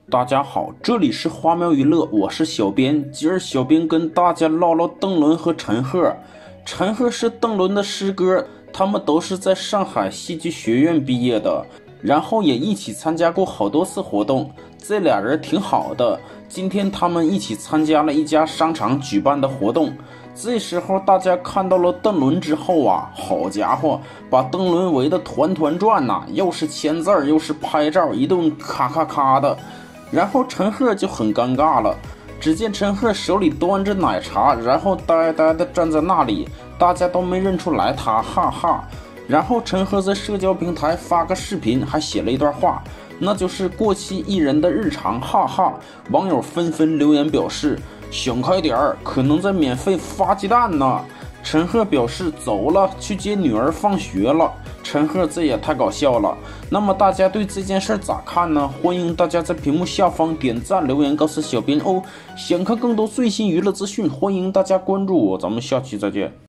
大家好，这里是花喵娱乐，我是小编。今儿小编跟大家唠唠邓伦和陈赫。陈赫是邓伦的师哥，他们都是在上海戏剧学院毕业的，然后也一起参加过好多次活动，这俩人挺好的。今天他们一起参加了一家商场举办的活动，这时候大家看到了邓伦之后啊，好家伙，把邓伦围得团团转呐，又是签字又是拍照，一顿咔咔咔的。然后陈赫就很尴尬了，只见陈赫手里端着奶茶，然后呆呆地站在那里，大家都没认出来他，哈哈。然后陈赫在社交平台发个视频，还写了一段话，那就是过气艺人的日常，哈哈。网友纷纷留言表示，想开点儿，可能在免费发鸡蛋呢。陈赫表示走了，去接女儿放学了。陈赫这也太搞笑了。那么大家对这件事咋看呢？欢迎大家在屏幕下方点赞留言告诉小编哦。想看更多最新娱乐资讯，欢迎大家关注我，咱们下期再见。